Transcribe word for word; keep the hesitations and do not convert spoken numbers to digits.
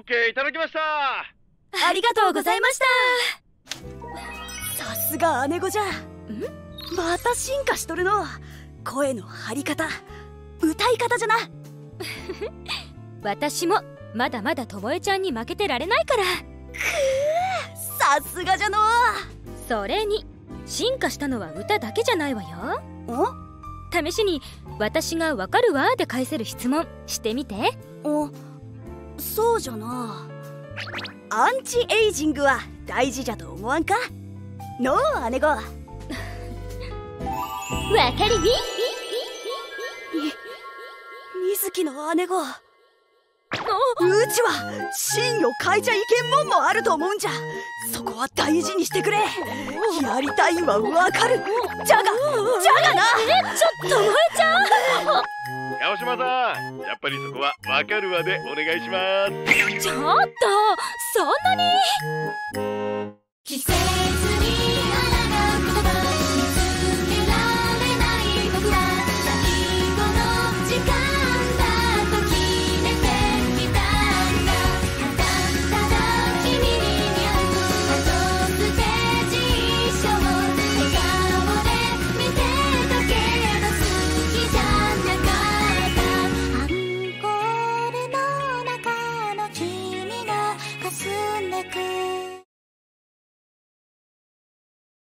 オッケーいただきました。 ありがとうございました。さすが姉子じゃ。んまた進化しとるの。声の張り方、歌い方じゃな。 私もまだまだともえちゃんに負けてられないから。 くー、さすがじゃの。 それに進化したのは歌だけじゃないわよ。試しに私がわかるわーで返せる質問してみて。 お、そうじゃな。アンチエイジングは大事じゃと思わんかのう姉子。わかるみ。 み水木の姉子。うちは真を変えちゃいけんもんもあると思うんじゃ。そこは大事にしてくれ。やりたいはわかる。じゃがじゃがな。 え、ちょっと萌えちゃん。 川島さん、やっぱりそこはわかるわでお願いします。 ちょっとそんなに。季節に